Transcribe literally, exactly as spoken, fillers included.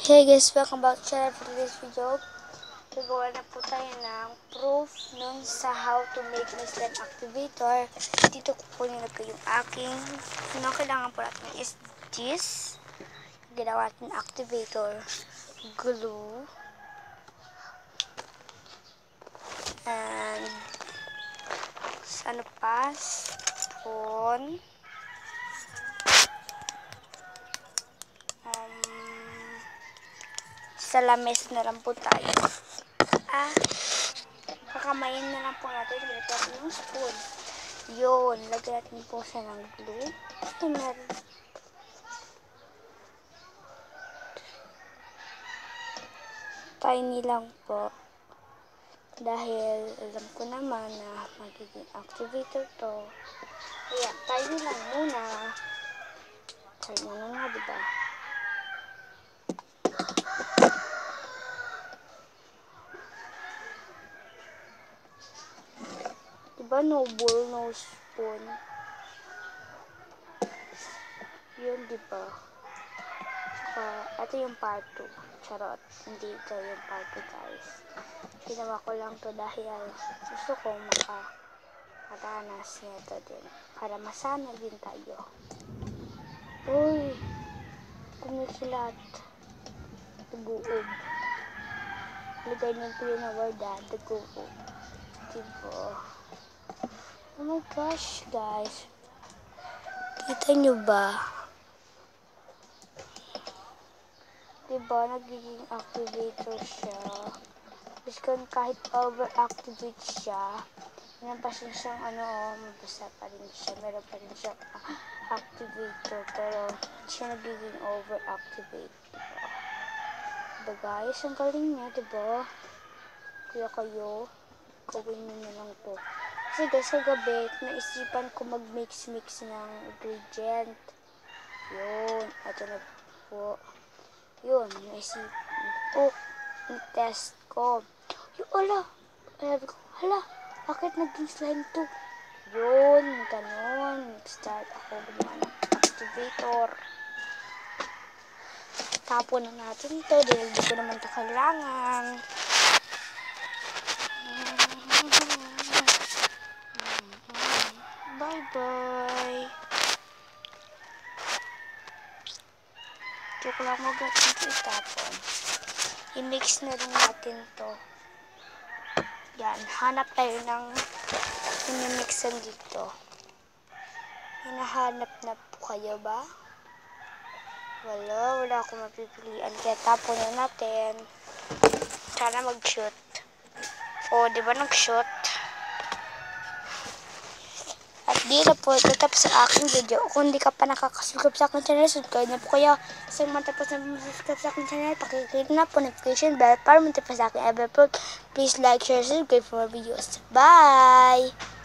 Hey guys, welcome back to channel. For today's video, gagawa na po tayo ng proof nun sa how to make slime activator. Dito ko po nilagay yung aking, ano kailangan po natin is this. Ginawa natin activator, glue, and ano pa, spoon, um, sa lames na lang po tayo. Ah, kakamayin na lang po natin. Lagyan natin yung spoon. Yun, lagyan natin po siya ng glue. Ito meron. Tiny lang po. Dahil alam ko naman na magiging activator to. Kaya, tiny lang muna. Tiny lang nga, diba? Diba no bowl, no spoon? Yun, diba? Saka, ito yung part two. Charot. Hindi ito yung part two, guys. Ginawa ko lang to dahil gusto ko maka maranas nito din. Para masana din tayo. Uy! Kumikilat. Duguog. Lagay niyo po yun na word ah. Duguog. Diba? Oh my gosh, guys. Kita nyo ba? Diba, nagiging activator siya. Tapos kahit overactivate siya, meron pa rin siyang ano, mabasa pa rin siya. Meron pa rin siyang activator, pero hindi siya nagiging overactivate. Diba? Diba guys, ang galing niya, diba? Kaya kayo, gawin nyo na lang to. Kasi guys, kagabi, naisipan ko mag-mix-mix ng ingredient. Yun. Ito na po. Yun. Naisipan ko. I-test ko. Yung, ala. Sabi ko, hala. Bakit naging slime to? Yun. Ganon. Start ako gumawa ng activator. Tapon na natin to. Dahil di ko naman to kailangan. Bye-bye. Joke lang mo ba ito itapon. I-mix na rin natin to. Yan. Hanap tayo ng i-mixan dito. Hinahanap na po kayo ba? Wala. Wala akong mapipilian. Kaya tapon na natin. Sana mag-shoot. O, di ba nag-shoot? At di na po natapos sa aking video. Kung di ka pa nakakasubscribe sa aking channel, subscribe na po kayo. Sa matapos na subscribe sa aking channel, pakiclick na po notification bell para matapos sa aking ever upload. Please like, share, subscribe for more videos. Bye!